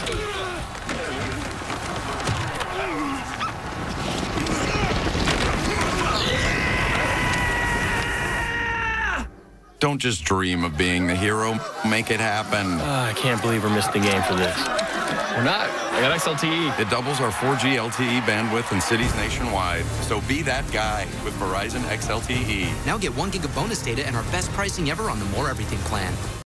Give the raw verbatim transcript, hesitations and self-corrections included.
Don't just dream of being the hero. Make it happen. Uh, I can't believe we're missing the game for this. We're not. I got X L T E. It doubles our four G L T E bandwidth in cities nationwide. So be that guy with Verizon X L T E. Now get one gig of bonus data and our best pricing ever on the More Everything plan.